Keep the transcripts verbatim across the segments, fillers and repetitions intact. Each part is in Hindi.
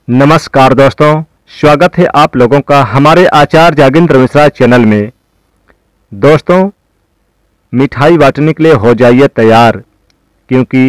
नमस्कार दोस्तों, स्वागत है आप लोगों का हमारे आचार्य जागेंद्र मिश्रा चैनल में। दोस्तों, मिठाई बांटने के लिए हो जाइए तैयार, क्योंकि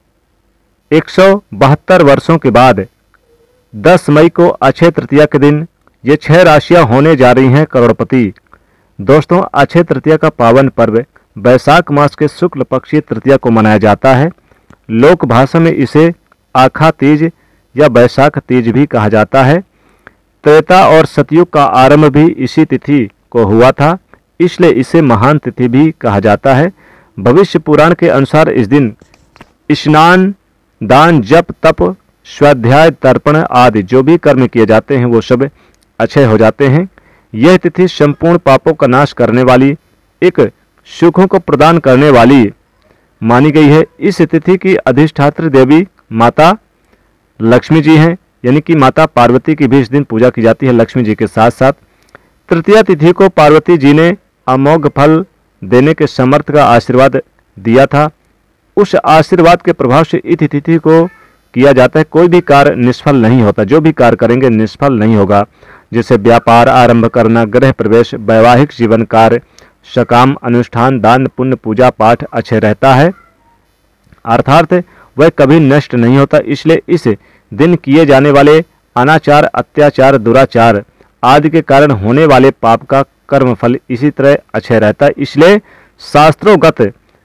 एक सौ बहत्तर वर्षों के बाद दस मई को अक्षय तृतीया के दिन ये छह राशियां होने जा रही हैं करोड़पति। दोस्तों, अक्षय तृतीया का पावन पर्व वैशाख मास के शुक्ल पक्षीय तृतीया को मनाया जाता है। लोक भाषा में इसे आखा तीज या वैशाख तीज भी कहा जाता है। त्रेता और सतयुग का आरंभ भी इसी तिथि को हुआ था, इसलिए इसे महान तिथि भी कहा जाता है। भविष्य पुराण के अनुसार इस दिन स्नान, दान, जप, तप, स्वाध्याय, तर्पण आदि जो भी कर्म किए जाते हैं वो सब अक्षय हो जाते हैं। यह तिथि संपूर्ण पापों का नाश करने वाली, एक सुखों को प्रदान करने वाली मानी गई है। इस तिथि की अधिष्ठात्री देवी माता लक्ष्मी जी हैं, यानी कि माता पार्वती की भी इस दिन पूजा की जाती है लक्ष्मी जी के साथ साथ। तृतीया तिथि को पार्वती जी ने अमोघ फल देने के समर्थ का आशीर्वाद दिया था। उस आशीर्वाद के प्रभाव से इस तिथि को किया जाता है। कोई भी कार्य निष्फल नहीं होता, जो भी कार्य करेंगे निष्फल नहीं होगा। जैसे व्यापार आरंभ करना, गृह प्रवेश, वैवाहिक जीवन कार्य, सकाम अनुष्ठान, दान, पुण्य, पूजा पाठ अच्छे रहता है, अर्थात वह कभी नष्ट नहीं होता। इसलिए इस दिन किए जाने वाले अनाचार, अत्याचार, दुराचार आदि के कारण होने वाले पाप का कर्मफल इसी तरह अक्षय रहता है। इसलिए शास्त्रोगत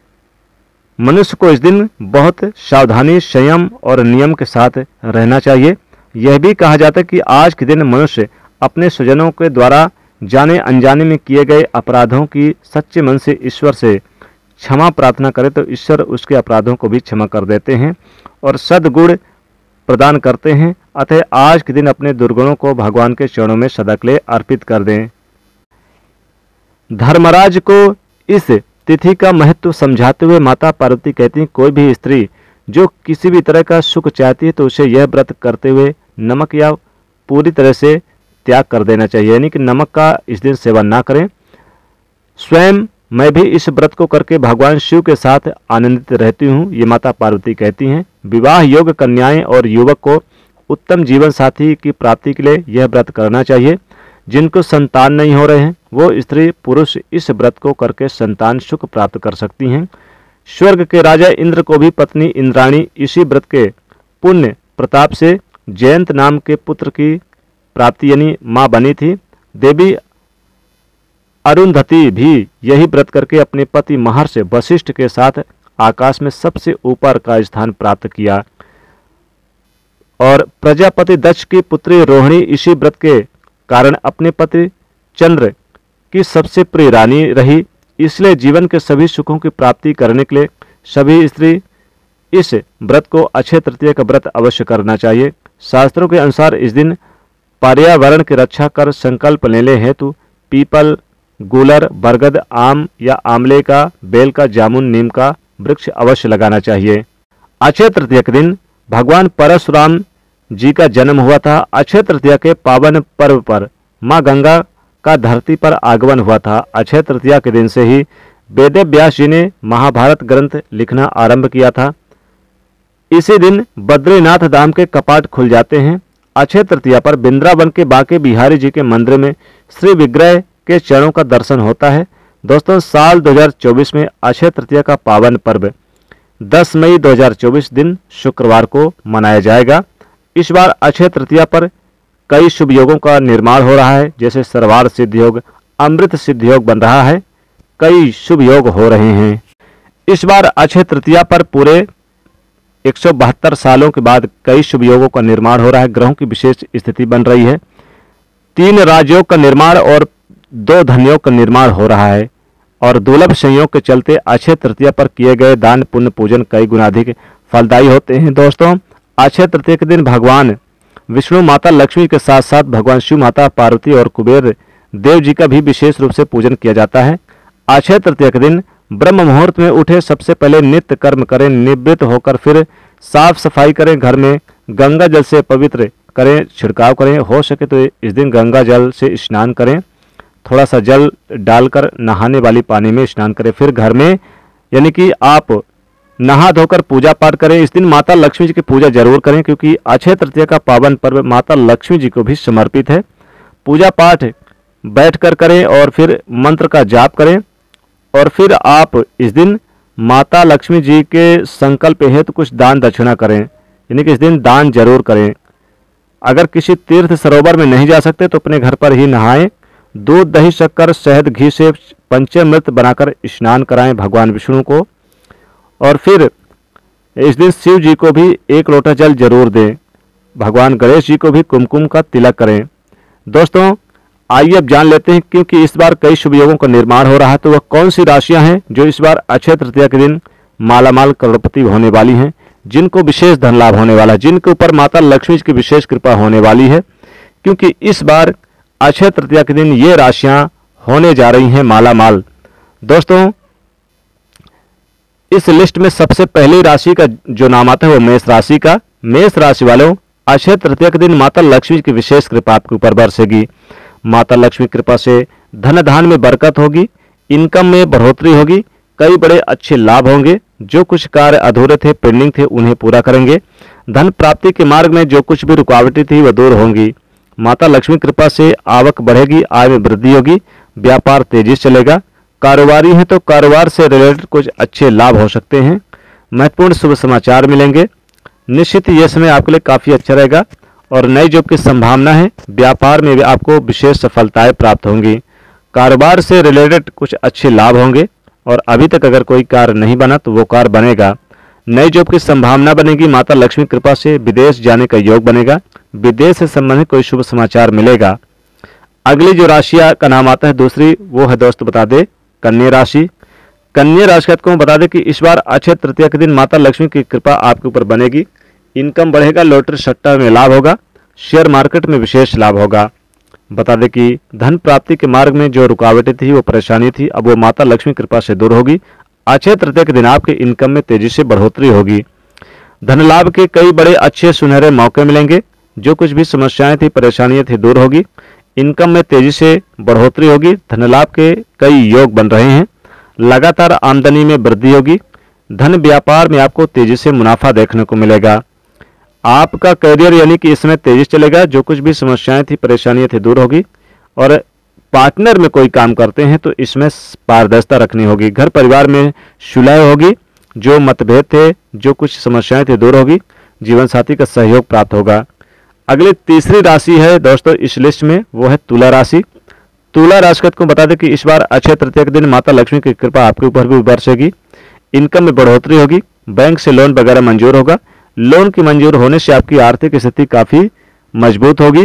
मनुष्य को इस दिन बहुत सावधानी, संयम और नियम के साथ रहना चाहिए। यह भी कहा जाता है कि आज के दिन मनुष्य अपने स्वजनों के द्वारा जाने अनजाने में किए गए अपराधों की सच्चे मन से ईश्वर से क्षमा प्रार्थना करे तो ईश्वर उसके अपराधों को भी क्षमा कर देते हैं और सद्गुण प्रदान करते हैं। अतः आज के दिन अपने दुर्गुणों को भगवान के चरणों में सदा के लिए अर्पित कर दें। धर्मराज को इस तिथि का महत्व समझाते हुए माता पार्वती कहती हैं, कोई भी स्त्री जो किसी भी तरह का सुख चाहती है तो उसे यह व्रत करते हुए नमक या पूरी तरह से त्याग कर देना चाहिए, यानी कि नमक का इस दिन सेवन ना करें। स्वयं मैं भी इस व्रत को करके भगवान शिव के साथ आनंदित रहती हूँ, ये माता पार्वती कहती हैं। विवाह योग्य कन्याएं और युवक को उत्तम जीवन साथी की प्राप्ति के लिए यह व्रत करना चाहिए। जिनको संतान नहीं हो रहे हैं वो स्त्री पुरुष इस व्रत को करके संतान सुख प्राप्त कर सकती हैं। स्वर्ग के राजा इंद्र को भी पत्नी इंद्राणी इसी व्रत के पुण्य प्रताप से जयंत नाम के पुत्र की प्राप्ति यानी माँ बनी थी। देवी अरुंधति भी यही व्रत करके अपने पति महर्षि वशिष्ठ के साथ आकाश में सबसे ऊपर का स्थान प्राप्त किया। और प्रजापति दक्ष की पुत्री रोहिणी इसी व्रत के कारण अपने पति चंद्र की सबसे प्रिय रानी रही। इसलिए जीवन के सभी सुखों की प्राप्ति करने के लिए सभी स्त्री इस व्रत को अक्षय तृतीया का व्रत अवश्य करना चाहिए। शास्त्रों के अनुसार इस दिन पर्यावरण की रक्षा कर संकल्प लेने हेतु पीपल, गूलर, बरगद, आम या आमले का, बेल का, जामुन, नीम का वृक्ष अवश्य लगाना चाहिए। अक्षय तृतीया के दिन भगवान परशुराम जी का जन्म हुआ था। अक्षय तृतीया के पावन पर्व पर माँ गंगा का धरती पर आगमन हुआ था। अक्षय तृतीया के दिन से ही वेद व्यास जी ने महाभारत ग्रंथ लिखना आरंभ किया था। इसी दिन बद्रीनाथ धाम के कपाट खुल जाते हैं। अक्षय तृतीया पर वृंदावन के बांके बिहारी जी के मंदिर में श्री विग्रह के चरणों का दर्शन होता है। दोस्तों, साल दो हज़ार चौबीस में अक्षय तृतीया का पावन पर्व दस मई दो हज़ार चौबीस दिन शुक्रवार को मनाया जाएगा। इस बार अक्षय तृतीया पर कई शुभ योगों का निर्माण हो रहा है, जैसे सर्वार्थ सिद्ध योग, अमृत सिद्ध योग बन रहा है, कई शुभ योग हो रहे हैं। इस बार अक्षय तृतीया पर पूरे एक सौ बहत्तर सालों के बाद कई शुभ योगों का निर्माण हो रहा है। ग्रहों की विशेष स्थिति बन रही है। तीन राजयोग का निर्माण और दो धनयोग का निर्माण हो रहा है और दुर्लभ संयोग के चलते अक्षय तृतीया पर किए गए दान, पुण्य, पूजन कई गुना अधिक फलदायी होते हैं। दोस्तों, अक्षय तृतीया के दिन भगवान विष्णु, माता लक्ष्मी के साथ साथ भगवान शिव, माता पार्वती और कुबेर देव जी का भी विशेष रूप से पूजन किया जाता है। अक्षय तृतीया के दिन ब्रह्म मुहूर्त में उठे सबसे पहले नित्य कर्म करें, निवृत्त होकर फिर साफ सफाई करें, घर में गंगा जल से पवित्र करें, छिड़काव करें। हो सके तो इस दिन गंगा जल से स्नान करें, थोड़ा सा जल डालकर नहाने वाली पानी में स्नान करें। फिर घर में यानी कि आप नहा धोकर पूजा पाठ करें। इस दिन माता लक्ष्मी जी की पूजा जरूर करें, क्योंकि अक्षय तृतीया का पावन पर्व माता लक्ष्मी जी को भी समर्पित है। पूजा पाठ बैठकर करें और फिर मंत्र का जाप करें, और फिर आप इस दिन माता लक्ष्मी जी के संकल्प हेतु कुछ दान दक्षिणा करें, यानी कि इस दिन दान जरूर करें। अगर किसी तीर्थ सरोवर में नहीं जा सकते तो अपने घर पर ही नहाएं। दूध दही शक्कर शहद घी से पंचामृत बनाकर स्नान कराएं भगवान विष्णु को, और फिर इस दिन शिव जी को भी एक लोटा जल जरूर दें। भगवान गणेश जी को भी कुमकुम का तिलक करें। दोस्तों, आइए अब जान लेते हैं, क्योंकि इस बार कई शुभ योगों का निर्माण हो रहा है, तो वह कौन सी राशियां हैं जो इस बार अक्षय तृतीया के दिन मालामाल करोड़पति होने वाली हैं, जिनको विशेष धन लाभ होने वाला है, जिनके ऊपर माता लक्ष्मी जी की विशेष कृपा होने वाली है। क्योंकि इस बार अक्षय तृतीया के दिन ये राशियां होने जा रही हैं मालामाल। दोस्तों, इस लिस्ट में सबसे पहली राशि का जो नाम आता है वो मेष राशि का। मेष राशि वालों, अक्षय तृतीया के दिन माता लक्ष्मी की विशेष कृपा आपके ऊपर बरसेगी। माता लक्ष्मी कृपा से धन धान में बरकत होगी, इनकम में बढ़ोतरी होगी, कई बड़े अच्छे लाभ होंगे। जो कुछ कार्य अधूरे थे, पेंडिंग थे, उन्हें पूरा करेंगे। धन प्राप्ति के मार्ग में जो कुछ भी रुकावटें थी वह दूर होंगी। माता लक्ष्मी कृपा से आवक बढ़ेगी, आय में वृद्धि होगी, व्यापार तेजी से चलेगा। कारोबारी हैं तो कारोबार से रिलेटेड कुछ अच्छे लाभ हो सकते हैं। महत्वपूर्ण शुभ समाचार मिलेंगे। निश्चित ये समय आपके लिए काफ़ी अच्छा रहेगा, और नई जॉब की संभावना है। व्यापार में भी आपको विशेष सफलताएं प्राप्त होंगी। कारोबार से रिलेटेड कुछ अच्छे लाभ होंगे, और अभी तक अगर कोई कार्य नहीं बना तो वो कार्य बनेगा। नई जॉब की संभावना बनेगी। माता लक्ष्मी कृपा से विदेश जाने का योग बनेगा। विदेश से संबंधित कोई शुभ समाचार मिलेगा। अगली जो राशि का नाम आता है दूसरी, वो है दोस्त बता दे कन्या राशि। कन्या राशि को बता दें कि इस बार अक्षय तृतीया के दिन माता लक्ष्मी की कृपा आपके ऊपर बनेगी। इनकम बढ़ेगा, लॉटरी सट्टा में लाभ होगा, शेयर मार्केट में विशेष लाभ होगा। बता दें कि धन प्राप्ति के मार्ग में जो रुकावटें थी, वो परेशानी थी, अब वो माता लक्ष्मी कृपा से दूर होगी। अक्षय तृतीया के दिन आपके इनकम में तेजी से बढ़ोतरी होगी। धन लाभ के कई बड़े अच्छे सुनहरे मौके मिलेंगे। जो कुछ भी समस्याएं थी, परेशानियां थी, दूर होगी। इनकम में तेजी से बढ़ोतरी होगी। धन लाभ के कई योग बन रहे हैं। लगातार आमदनी में वृद्धि होगी। धन व्यापार में आपको तेजी से मुनाफा देखने को मिलेगा। आपका करियर यानी कि इसमें तेजी चलेगा। जो कुछ भी समस्याएं थी, परेशानियां थी, दूर होगी। और पार्टनर में कोई काम करते हैं तो इसमें पारदर्शिता रखनी होगी। घर परिवार में सुलह होगी। जो मतभेद थे, जो कुछ समस्याएं थी, दूर होगी। जीवन साथी का सहयोग प्राप्त होगा। अगली तीसरी राशि है दोस्तों इस लिस्ट में, वो है तुला राशि। तुला राशि को बता दें कि इस बार अक्षय तृतीया के दिन माता लक्ष्मी की कृपा आपके ऊपर भी बरसेगी। इनकम में बढ़ोतरी होगी। बैंक से लोन वगैरह मंजूर होगा। लोन की मंजूर होने से आपकी आर्थिक स्थिति काफी मजबूत होगी।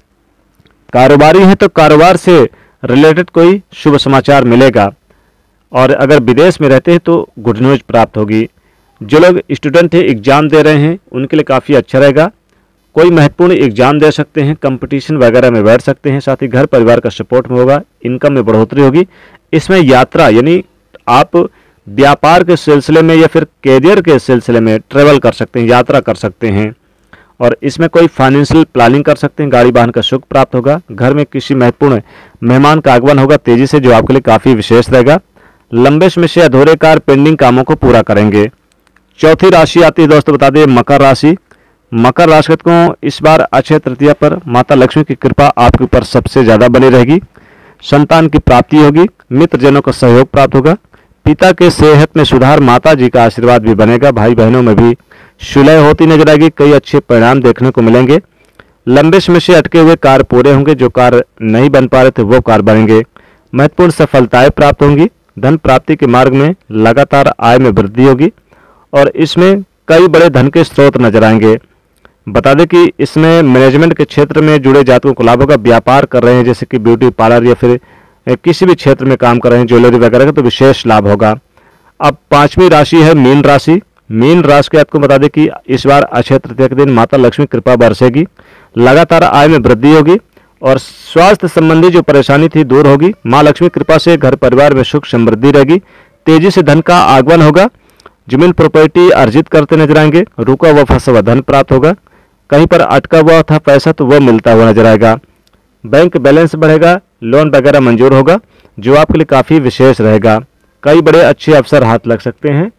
कारोबारी हैं तो कारोबार से रिलेटेड कोई शुभ समाचार मिलेगा, और अगर विदेश में रहते हैं तो गुड न्यूज प्राप्त होगी। जो लोग स्टूडेंट हैं, एग्जाम दे रहे हैं, उनके लिए काफ़ी अच्छा रहेगा। कोई महत्वपूर्ण एग्जाम दे सकते हैं, कंपटीशन वगैरह में बैठ सकते हैं। साथ ही घर परिवार का सपोर्ट में होगा। इनकम में बढ़ोतरी होगी। इसमें यात्रा यानी आप व्यापार के सिलसिले में या फिर कैरियर के सिलसिले में ट्रेवल कर सकते हैं, यात्रा कर सकते हैं। और इसमें कोई फाइनेंशियल प्लानिंग कर सकते हैं। गाड़ी वाहन का सुख प्राप्त होगा। घर में किसी महत्वपूर्ण मेहमान का आगमन होगा तेजी से, जो आपके लिए काफ़ी विशेष रहेगा। लंबे समय से अधूरे कार्य, पेंडिंग कामों को पूरा करेंगे। चौथी राशि आती है दोस्तों बता दें मकर राशि। मकर राशि को इस बार अक्षय तृतीया पर माता लक्ष्मी की कृपा आपके ऊपर सबसे ज़्यादा बनी रहेगी। संतान की प्राप्ति होगी। मित्रजनों का सहयोग प्राप्त होगा। पिता के सेहत में सुधार, माता जी का आशीर्वाद भी बनेगा। भाई बहनों में भी सुलह होती नजर आएगी। कई अच्छे परिणाम देखने को मिलेंगे। लंबे समय से अटके हुए कार्य पूरे होंगे। जो कार्य नहीं बन पा रहे थे वो कार्य बनेंगे। महत्वपूर्ण सफलताएं प्राप्त होंगी। धन प्राप्ति के मार्ग में लगातार आय में वृद्धि होगी, और इसमें कई बड़े धन के स्रोत नजर आएंगे। बता दें कि इसमें मैनेजमेंट के क्षेत्र में जुड़े जातकों को लाभ होगा। व्यापार कर रहे हैं जैसे कि ब्यूटी पार्लर या फिर किसी भी क्षेत्र में काम कर रहे हैं, ज्वेलरी वगैरह का, तो विशेष लाभ होगा। अब पांचवी राशि है मीन राशि। मीन राशि के आपको बता दें कि इस बार अक्षय तृतीया के दिन माता लक्ष्मी कृपा बरसेगी। लगातार आय में वृद्धि होगी, और स्वास्थ्य संबंधी जो परेशानी थी दूर होगी। माँ लक्ष्मी कृपा से घर परिवार में सुख समृद्धि रहेगी। तेजी से धन का आगमन होगा। जमीन प्रॉपर्टी अर्जित करते नजर आएंगे। रुका हुआ फंसा हुआ धन प्राप्त होगा। कहीं पर अटका हुआ था पैसा तो वह मिलता हुआ नजर आएगा। बैंक बैलेंस बढ़ेगा। लोन वगैरह मंजूर होगा, जो आपके लिए काफ़ी विशेष रहेगा। कई बड़े अच्छे अवसर हाथ लग सकते हैं।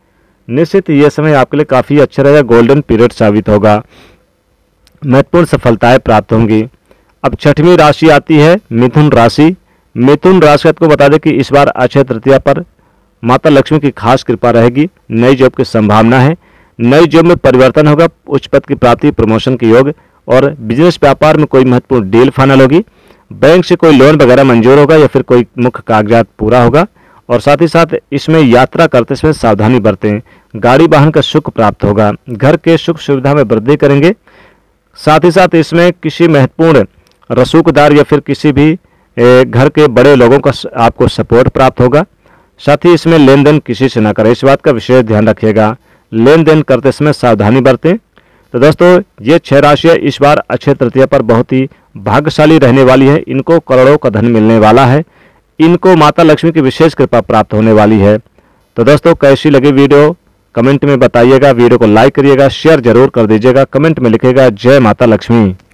निश्चित ये समय आपके लिए काफ़ी अच्छा रहेगा, गोल्डन पीरियड साबित होगा, महत्वपूर्ण सफलताएं प्राप्त होंगी। अब छठवीं राशि आती है मिथुन राशि। मिथुन राशि को बता दें कि इस बार अक्षय तृतीया पर माता लक्ष्मी की खास कृपा रहेगी। नई जॉब की संभावना है, नई जॉब में परिवर्तन होगा, उच्च पद की प्राप्ति, प्रमोशन के योग और बिजनेस व्यापार में कोई महत्वपूर्ण डील फाइनल होगी। बैंक से कोई लोन वगैरह मंजूर होगा या फिर कोई मुख्य कागजात पूरा होगा। और साथ ही साथ इसमें यात्रा करते समय सावधानी बरतें, गाड़ी वाहन का सुख प्राप्त होगा, घर के सुख सुविधा में वृद्धि करेंगे। साथ ही साथ इसमें किसी महत्वपूर्ण रसूखदार या फिर किसी भी घर के बड़े लोगों का आपको सपोर्ट प्राप्त होगा। साथ ही इसमें लेन देन किसी से ना करें, इस बात का विशेष ध्यान रखिएगा, लेन देन करते समय सावधानी बरतें। तो दोस्तों ये छह राशियाँ इस बार अक्षय तृतीया पर बहुत ही भाग्यशाली रहने वाली है। इनको करोड़ों का धन मिलने वाला है, इनको माता लक्ष्मी की विशेष कृपा प्राप्त होने वाली है। तो दोस्तों कैसी लगी वीडियो कमेंट में बताइएगा, वीडियो को लाइक करिएगा, शेयर जरूर कर दीजिएगा, कमेंट में लिखिएगा जय माता लक्ष्मी।